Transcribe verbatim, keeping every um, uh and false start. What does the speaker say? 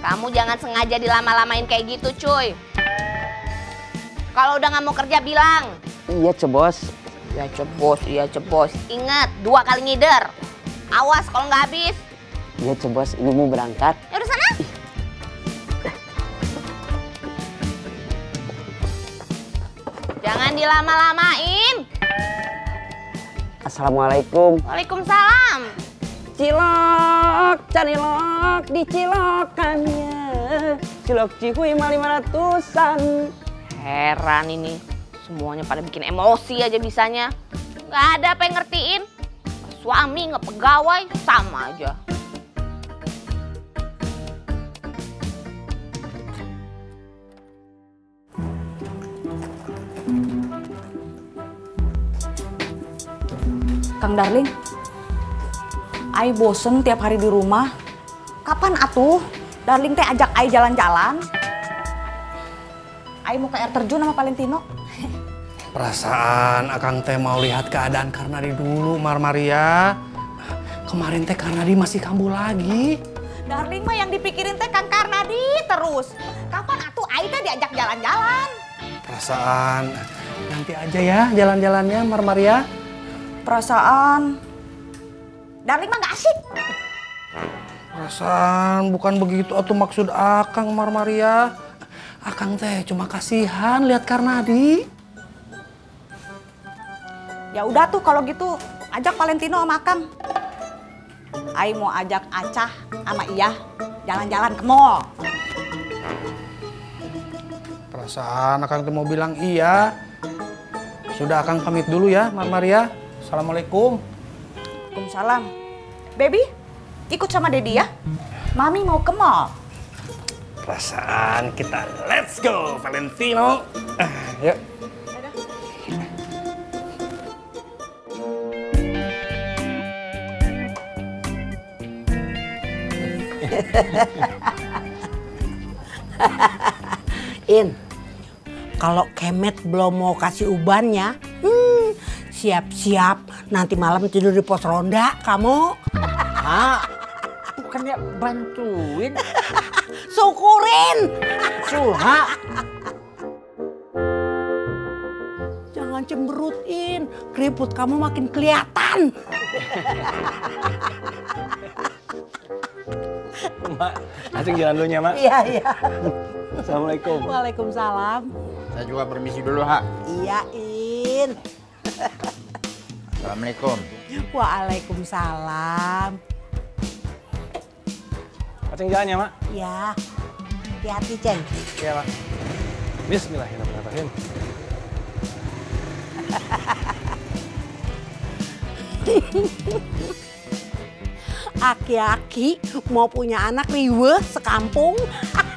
Kamu jangan sengaja dilama-lamain kayak gitu, cuy. Kalau udah nggak mau kerja bilang. Iya, Cebos. Ya Cebos, iya Cebos. Ingat, dua kali ngider. Awas kalau nggak habis. Iya, Cebos. Ibu mau berangkat. Ya udah sana. Jangan dilama-lamain. Assalamualaikum. Waalaikumsalam. Cilok, canilok, dicilokannya. Cilok cihuy mah lima ratusan. Heran ini. Semuanya pada bikin emosi aja bisanya. Nggak ada apa yang ngertiin. Suami nggak pegawai, sama aja. Kang Darling, Ai bosen tiap hari di rumah. Kapan atuh Darling teh ajak Ai jalan-jalan? Ai mau ke air terjun sama Valentino. Perasaan Akang teh mau lihat keadaan Karnadi dulu, Mar Maria. Kemarin teh Karnadi masih kambuh lagi. Darling mah yang dipikirin teh Kang Karnadi terus. Kapan atuh Ai teh diajak jalan-jalan? Perasaan nanti aja ya jalan-jalannya, Mar Maria. Perasaan Darling mah gak asik. Perasaan bukan begitu atau maksud Akang, Mar Maria. Akang teh cuma kasihan lihat Karnadi. Ya udah tuh kalau gitu ajak Valentino sama Akang. Ai mau ajak Acah sama Iya jalan-jalan ke mall. Perasaan Akang teh mau bilang iya. Sudah Akang pamit dulu ya, Mar Maria. Assalamualaikum. Waalaikumsalam. Baby, ikut sama Dedi ya. Mami mau ke mall. Perasaan kita let's go Valentino. Ah, yuk. In, kalau Kemet belum mau kasih ubannya, hmm, siap-siap nanti malam tidur di pos ronda kamu. Ah, bukannya bantuin. Syukurin. Suha. Jangan cemberutin, keriput kamu makin kelihatan. Mak, Acing jalan dulunya, Mak. Iya, iya. Assalamualaikum. Waalaikumsalam. Saya juga permisi dulu, Ha. Iya, In. Assalamualaikum. Waalaikumsalam. Acing jalannya, Mak. Ya, hati-hati, Ceng. Iya, Mak. Bismillahirrahmanirrahim. Aki-aki mau punya anak riweuh sekampung.